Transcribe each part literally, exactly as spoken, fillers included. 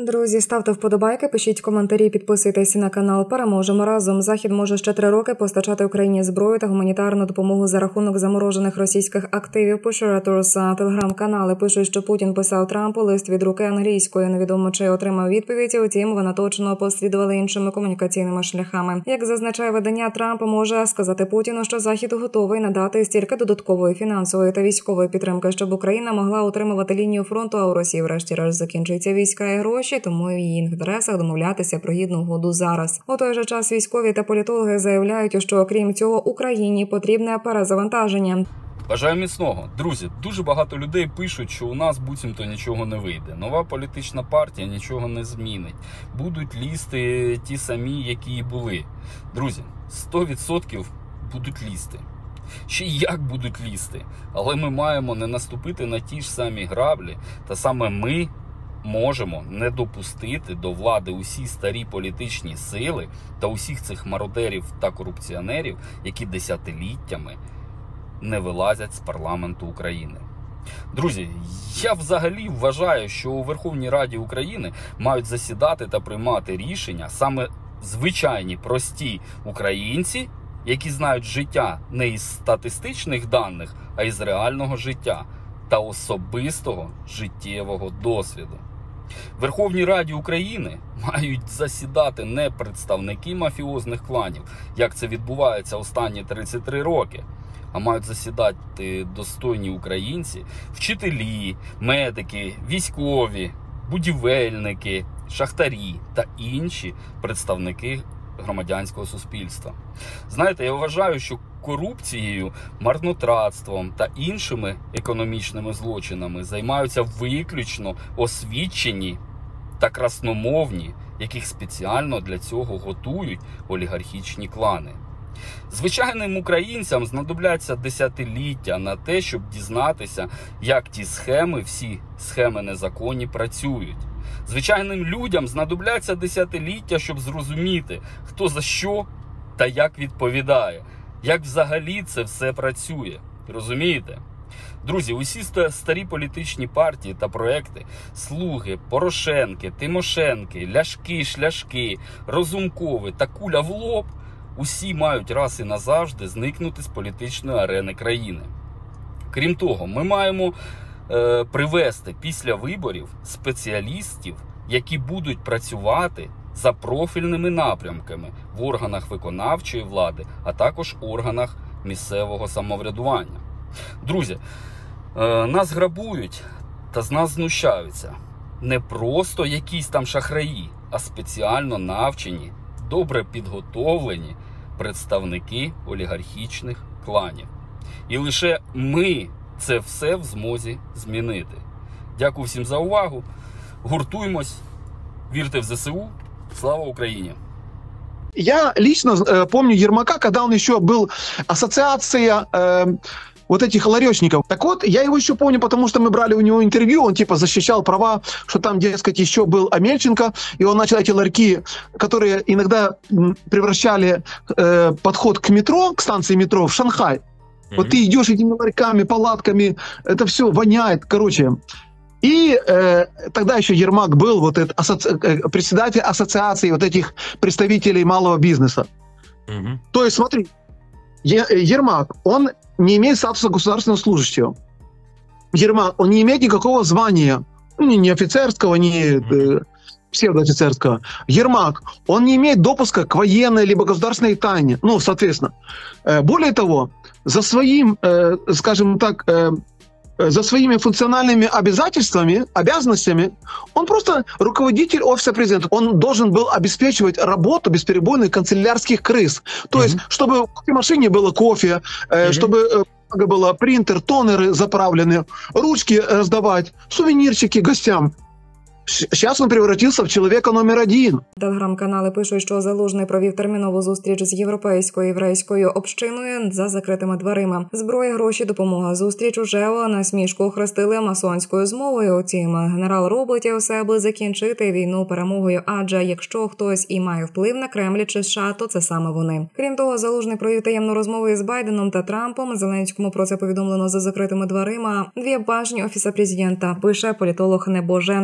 Друзі, ставте вподобайки, пишіть коментарі, підписуйтесь на канал. Переможемо разом. Захід може ще три роки постачати Україні зброю та гуманітарну допомогу за рахунок заморожених російських активів. Пише Reuters. Телеграм-канали пишуть, що Путін писав Трампу лист від руки англійською. Невідомо, чи отримав відповідь, утім, вона точно послідувала іншими комунікаційними шляхами. Як зазначає видання, Трамп може сказати Путіну, що Захід готовий надати стільки додаткової фінансової та військової підтримки, щоб Україна могла утримувати лінію фронту, а у Росії врешті-решт закінчуються війська і гроші. Тому в її інтересах домовлятися про гідну угоду зараз. У той же час військові та політологи заявляють, що окрім цього Україні потрібне перезавантаження. Бажаю міцного. Друзі, дуже багато людей пишуть, що у нас буцімто нічого не вийде. Нова політична партія нічого не змінить. Будуть лізти ті самі, які і були. Друзі, сто відсотків будуть лізти. Ще як будуть лізти. Але ми маємо не наступити на ті ж самі граблі, та саме ми можемо не допустити до влади усі старі політичні сили та усіх цих мародерів та корупціонерів, які десятиліттями не вилазять з парламенту України. Друзі, я взагалі вважаю, що у Верховній Раді України мають засідати та приймати рішення саме звичайні, прості українці, які знають життя не із статистичних даних, а із реального життя та особистого життєвого досвіду. В Верховній Раді України мають засідати не представники мафіозних кланів, як це відбувається останні тридцять три роки, а мають засідати достойні українці, вчителі, медики, військові, будівельники, шахтарі та інші представники громадянського суспільства. Знаєте, я вважаю, що корупцією, марнотратством та іншими економічними злочинами займаються виключно освічені та красномовні, яких спеціально для цього готують олігархічні клани. Звичайним українцям знадобляться десятиліття на те, щоб дізнатися, як ті схеми, всі схеми незаконні, працюють. Звичайним людям знадобляться десятиліття, щоб зрозуміти, хто за що та як відповідає, як взагалі це все працює. Розумієте? Друзі, усі старі політичні партії та проекти, Слуги, Порошенки, Тимошенки, Ляшки, Шляшки, Розумкови та Куля в лоб, усі мають раз і назавжди зникнути з політичної арени країни. Крім того, ми маємо е, привести після виборів спеціалістів, які будуть працювати за профільними напрямками в органах виконавчої влади, а також органах місцевого самоврядування. Друзі, е, нас грабують та з нас знущаються. Не просто якісь там шахраї, а спеціально навчені, добре підготовлені представники олігархічних кланів. І лише ми це все в змозі змінити. Дякую всім за увагу. Гуртуємось, вірте в ЗСУ. Слава Україні! Я лично э, помню Ермака, когда он еще был ассоциация э, вот этих ларечников. Так вот, я его еще помню, потому что мы брали у него интервью, он типа защищал права, что там, дескать, еще был Амельченко, и он начал эти ларьки, которые иногда превращали э, подход к метро, к станции метро в Шанхай. Mm-hmm. Вот ты идешь этими ларьками, палатками, это все воняет, короче. И э, тогда еще Ермак был вот этот асоци... председатель ассоциации вот этих представителей малого бизнеса. Mm-hmm. То есть, смотри, Ермак, он не имеет статуса государственного служащего. Ермак, он не имеет никакого звания, ну, ни, ни офицерского, ни э, псевдоофицерского. Ермак, он не имеет допуска к военной либо государственной тайне. Ну, соответственно. Э, более того, за своим, э, скажем так, э, за своими функциональными обязательствами, обязанностями, он просто руководитель офиса президента. Он должен был обеспечивать работу бесперебойных канцелярских крыс. То mm-hmm. есть, чтобы в машине было кофе, mm-hmm. чтобы было принтер, тонеры заправлены, ручки раздавать, сувенирчики гостям. Зараз він перевратився в чоловіка номер один. Телеграм-канали пишуть, що Залужний провів термінову зустріч з європейською єврейською общиною за закритими дверима. Зброя, гроші, допомога. Зустріч уже насмішку охрестили масонською змовою. Утім, генерал робить усе, аби закінчити війну перемогою, адже якщо хтось і має вплив на Кремль чи США, то це саме вони. Крім того, Залужний провів таємну розмову із Байденом та Трампом. Зеленському про це повідомлено за закритими дверима. Дві башні офіса президента, пише політолог Небоженко.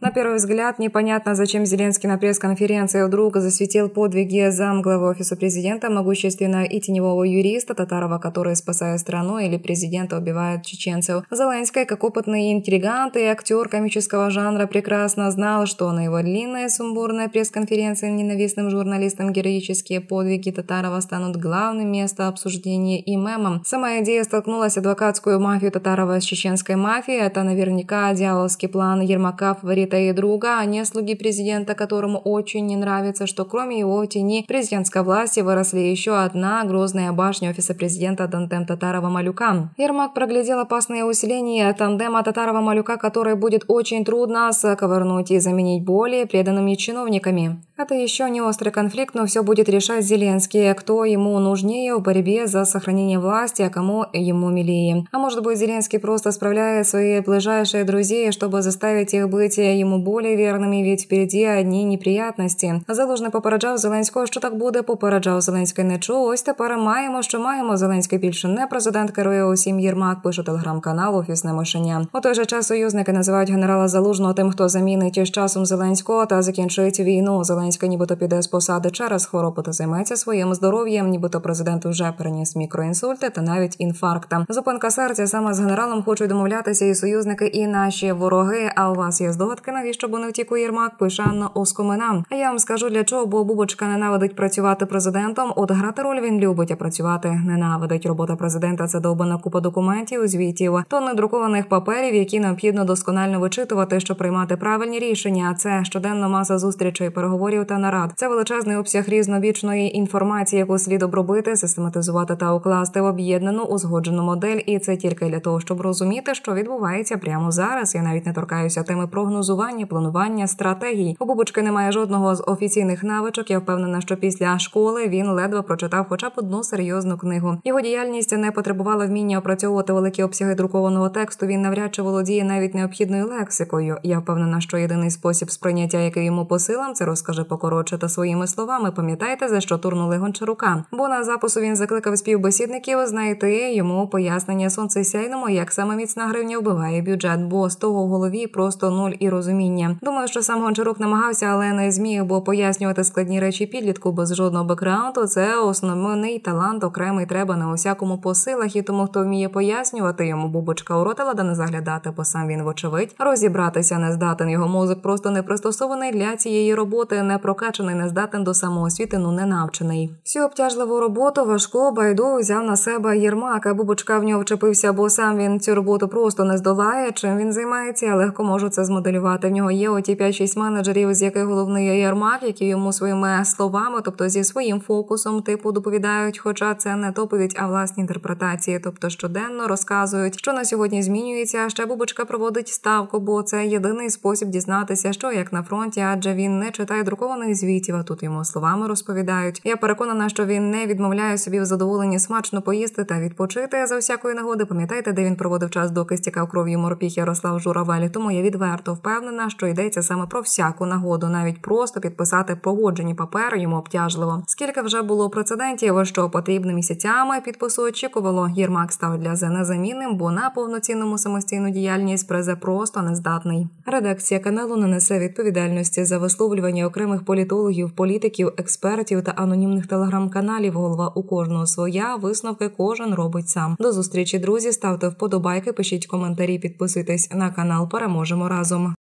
На первый взгляд непонятно, зачем Зеленский на пресс-конференции вдруг засветил подвиги замглавы офиса президента, могущественного и теневого юриста Татарова, который, спасая страну, или президента, убивает чеченцев. Зеленский, как опытный интригант и актер комического жанра, прекрасно знал, что на его длинной сумбурной пресс-конференции ненавистным журналистам героические подвиги Татарова станут главным местом обсуждения и мемом. Сама идея столкнулась адвокатскую мафию Татарова с чеченской мафией. Это наверняка дьявольский план Ермака, фаворита и друга, а не слуги президента, которому очень не нравится, что кроме его тени президентской власти выросли еще одна грозная башня офиса президента тандем Татарова-Малюка. Ермак проглядел опасные усиления тандема Татарова-Малюка, который будет очень трудно заковырнуть и заменить более преданными чиновниками. Это еще не острый конфликт, но все будет решать Зеленский, кто ему нужнее в борьбе за сохранение власти, а кому ему милее. А может быть, Зеленский просто справляет свои ближайшие друзей, чтобы заставить их быть ему более верними, ведь впереди одні неприятності. Залужний попереджав Зеленського, що так буде, попереджав, Зеленський не чув. Ось тепер маємо, що маємо. Зеленський більше не президент, керує усім Єрмак, пише телеграм-канал «Офісне мишеня». У той же час союзники називають генерала Залужного тим, хто замінить з часом Зеленського та закінчить війну. Зеленський нібито піде з посади через хворобу та займеться своїм здоров'ям, нібито президент вже переніс мікроінсульти та навіть інфаркта. Зупинка серця, саме з генералом хочуть домовлятися і союзники, і наші вороги. А у вас є здогадки, навіщо б не втік у Єрмак, пише Анна Оскомина. А я вам скажу для чого, бо Бубочка ненавидить працювати президентом. От грати роль він любить, а працювати ненавидить. Робота президента – це довбана купа документів, звітів, тонни друкованих паперів, які необхідно досконально вичитувати, щоб приймати правильні рішення. Це щоденно маса зустрічей, переговорів та нарад. Це величезний обсяг різновічної інформації, яку слід обробити, систематизувати та укласти в об'єднану, узгоджену модель. І це тільки для того, щоб розуміти, що відбувається прямо зараз. Я навіть не торкаюся теми прогнозування, планування, стратегій. У Бубочки немає жодного з офіційних навичок. Я впевнена, що після школи він ледве прочитав хоча б одну серйозну книгу. Його діяльність не потребувала вміння опрацьовувати великі обсяги друкованого тексту. Він навряд чи володіє навіть необхідною лексикою. Я впевнена, що єдиний спосіб сприйняття, який йому по силам, це розкаже покоротше та своїми словами. Пам'ятаєте, за що турнули Гончарука? Бо на запису він закликав співбесідників знайти йому пояснення сонцесяйному, як саме міцна гривня вбиває бюджет, бо з того в голові просто нуль і розуміння. Думаю, що сам Гончарук намагався, але не зміг, бо пояснювати складні речі підлітку без жодного бекграунду – це основний талант, окремий треба на усякому по силах, і тому, хто вміє пояснювати, йому Бубочка у рота лада не заглядати, бо сам він, вочевидь, розібратися не здатен. Його мозок просто не пристосований для цієї роботи, не прокачаний, не здатен до самоосвіти, ну не навчений. Всю обтяжливу роботу, важку, байду взяв на себе Єрмак, а Бубочка в нього вчепився, бо сам він цю роботу просто не здолає. Чим він займається, я легко можу це змоделювати. В нього є оті п'ять-шість менеджерів, з яких головний є Єрмак, які йому своїми словами, тобто зі своїм фокусом, типу, доповідають, хоча це не доповідь, а власні інтерпретації, тобто щоденно розказують, що на сьогодні змінюється, а ще Бубочка проводить ставку, бо це єдиний спосіб дізнатися, що як на фронті, адже він не читає друкованих звітів, а тут йому словами розповідають. Я переконана, що він не відмовляє собі в задоволенні смачно поїсти та відпочити за всякої нагоди. Пам'ятаєте, де він проводив час, доки стікав кров'ю морпіх Ярослав Журавель? Тому я відверто впевнена, що йдеться саме про всяку нагоду, навіть просто підписати погоджені папери йому обтяжливо. Скільки вже було прецедентів, що потрібними місяцями підпису очікувало, Єрмак став для зе незамінним, бо на повноцінному самостійну діяльність презе просто не здатний. Редакція каналу не несе відповідальності за висловлювання окремих політологів, політиків, експертів та анонімних телеграм-каналів. Голова у кожного своя, висновки кожен робить сам. До зустрічі, друзі, ставте вподобайки, пишіть коментарі, підписуйтесь на канал. Переможемо разом.